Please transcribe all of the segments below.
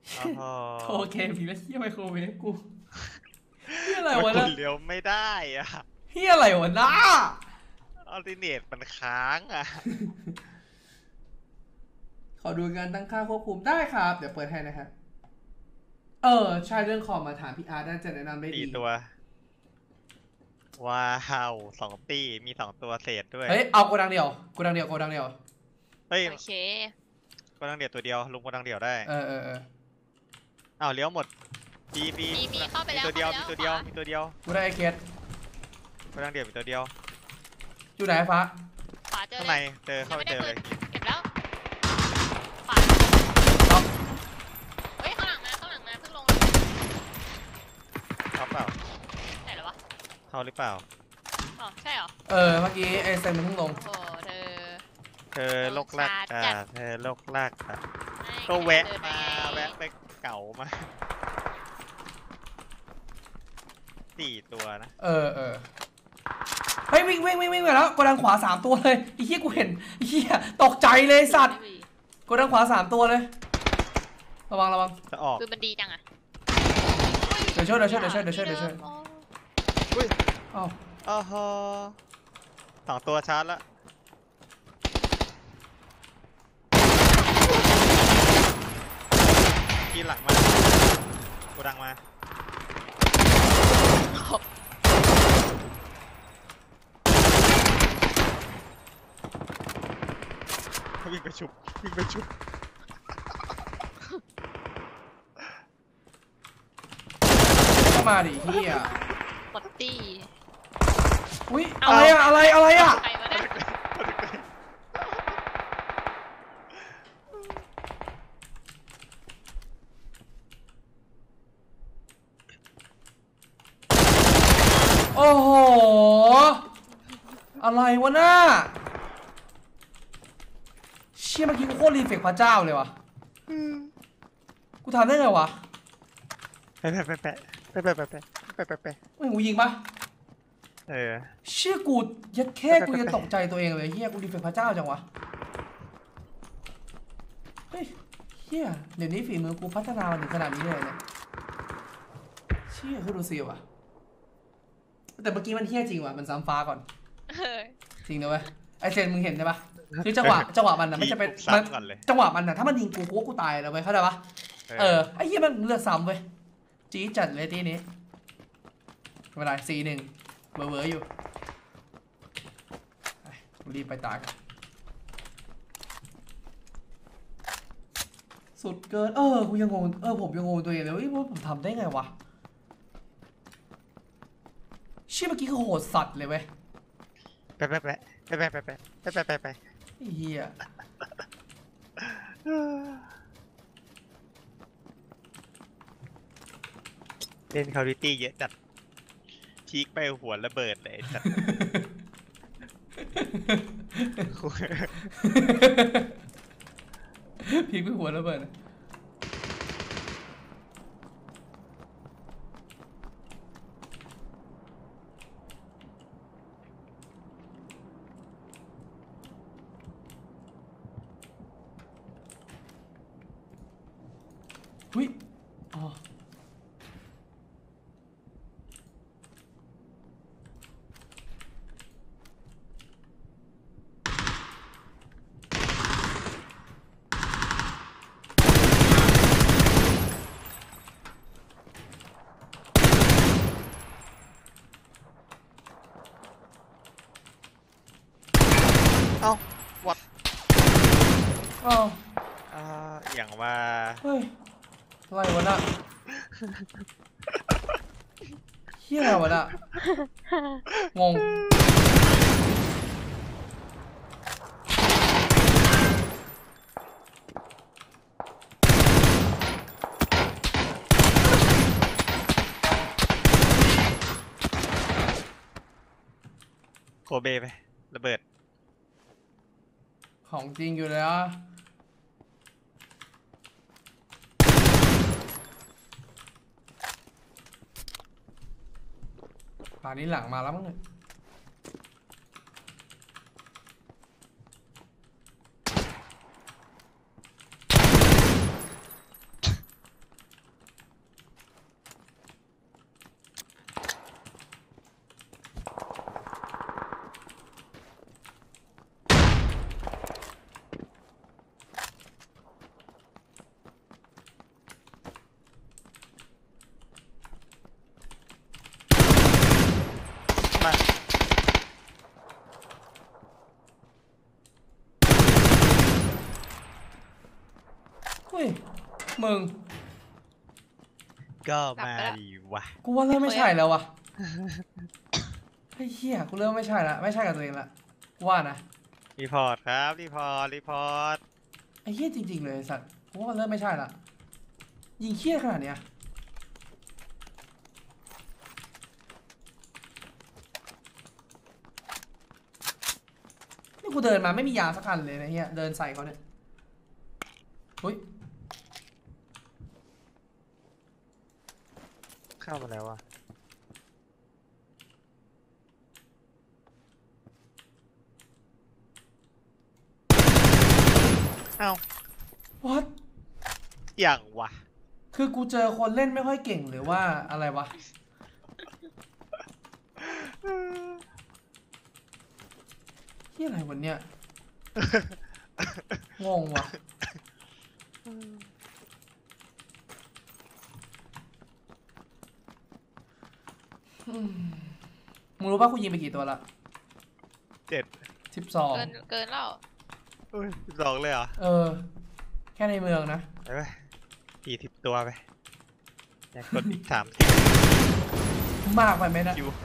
โอเคผีแล้วเฮียไมโครเวฟกูเฮียอะไรวะกนะดเลี้ยวไม่ได้อะเฮียอะไรวะนะอัลติเนตมันค้างอะขอดูการตั้งค่าควบคุมได้ครับเดี๋ยวเปิดให้นะครับใช่เรื่องคอมมาถามพี่อาร์ตน่าจะแนะนำได้ดี 4 ตัวว้าว2 ตีมี2 ตัวเศษด้วยเฮ้ยเอาโกดังเดียวโกดังเดียวโกดังเดียวเฮ้ยโอเคกดังเดี่ยวตัวเดียวลุงกดังเดี่ยวได้เออเลี้ยวหมดบีมีเข้าไปแล้วตัวเดียวมีตัวเดียวมีตัวเดียวกูได้ไอเคสกดังเดี่ยวมีตัวเดียวอยู่ไหนฟ้าขวาเจอข้างเลในยเจอเข้าไปเจอเลยเก็บแล้วขวาเฮ้ยข้างหลังมาเพิ่งลงเขาเปล่าไหนหรอวะเขาหรือเปล่าอ๋อใช่หรอเมื่อกี้ไอเซนมันเพิ่งลงโอ้เธอโลกลักเธอโลกลักก็แวะไปเก่ามา4 ตัวนะเฮ้ยวิ่งไปแล้วโกดังขวา3 ตัวเลยไอ้เหี้ยกูเห็นไอ้เหี้ยตกใจเลยสัตว์โกดังขวา3 ตัวเลยระวังจะออกคือมันดีจังอะเดี๋ยวช่วยอุ้ยอ้าว 2 ตัวชาร์จแล้วกินหลังมาโกดังมาวิ่งไปชุบเข้ามาดิเหี้ยปอตตี้อุ้ยอะไรอะใครวะเนี่ยโอ้โหอะไรวะน่าเชี่ยเมื่อกี้กูโคตรรีเฟกพระเจ้าเลยวะกูทำได้ไงวะไปไม่กูยิงปะเชี่ยกูยัดแค่กูยังตกใจตัวเองเลยเฮียกูรีเฟกพระเจ้าจังวะเฮ้ยเฮียเดี๋ยวนี้ฝีมือกูพัฒนามาถึงขนาดนี้เลยเนี่ยเชี่ยคือดูเสียวะแต่เมื่อกี้มันเฮี้ยจริงว่ะมันซ้ำฟ้าก่อนจริงนะเว้ยไอเซนมึงเห็นใช่ปะคือจังหวะมันนะไม่จะเป็นจังหวะมันนะถ้ามันยิงกูว่ากูตายแล้วเว้ยเข้าใจปะไอเฮี้ยมันเลือดซ้ำเว้ยจี๊ดจัดเลยทีนี้ไม่เป็นไร4-1เวอร์อยู่รีบไปตายสุดเกินกูยังงงผมยังงงตัวเองเลยว่าผมทำได้ไงวะเชี่ยเมื่อกี้คือโหดสัตว์เลยเว้ยไปเฮียเล่นคาริตี้เยอะจัดพีกไปหัวระเบิดเลยจัดพีกไปหัวระเบิดหุ้ยวัดอย่างว่าเฮ้ยอะไรวะน่ะเฮียอะไรวะน่ะงงโคเบไประเบิดของจริงอยู่แล้วป่านนี้หลังมาแล้วมั้งเนี่ยมึงก็มาดีวะกูว่าเริ่มไม่ใช่แล้ววะไอ้เหี้ยกูเริ่มไม่ใช่ละไม่ใช่กับตัวเองละกูว่านะรีพอร์ตครับรีพอร์ตไอ้เหี้ยจริงๆเลยไอ้สัตว์กูว่ามันเริ่มไม่ใช่ละยิงเหี้ยขนาดเนี้ยนี่กูเดินมาไม่มียาสักอันเลยนะเฮียเดินใส่เขาเนี่ยเฮ้ยเข้ามาแล้ววะเอ้า what อย่างวะคือกูเจอคนเล่นไม่ค่อยเก่งหรือว่าอะไรวะที่อะไรวันเนี้ย งงวะมึงรู้ป่ะกูยิงไปกี่ตัวละ 7 12 เกินแล้วอุ้ย12เลยเหรอแค่ในเมืองนะไปไป40 ตัวไปอยากกดอีกมากไปไหมนะคิว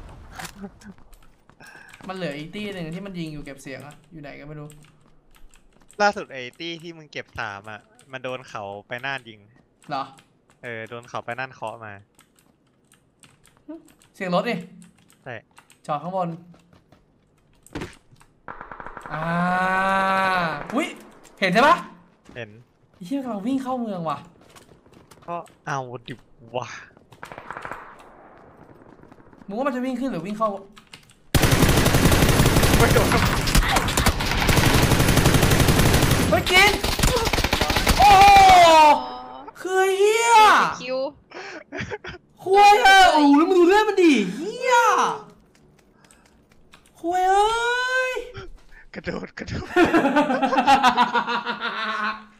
มันเหลืออีกตี้หนึ่งที่มันยิงอยู่เก็บเสียงอะอยู่ไหนก็ไม่รู้ล่าสุดไอ้ตี้ที่มึงเก็บ3อ่ะมันโดนเขาไปน่านยิงเหรอโดนเขาไปน่านเคาะมาเสียงรถดิใช่จอดข้างบนอุ้ยเห็นใช่ปะเห็นไอ้เหี้ยกำลังวิ่งเข้าเมืองว่ะก็เอาดิวะมึงว่ามันจะวิ่งขึ้นหรือวิ่งเข้าไม่โดนเฮ้ยกิน โอ้คือเฮียคิวคุยโอ้แล้วมึงดูเลือดมันดิเฮียคุยเอ้ยกระโดด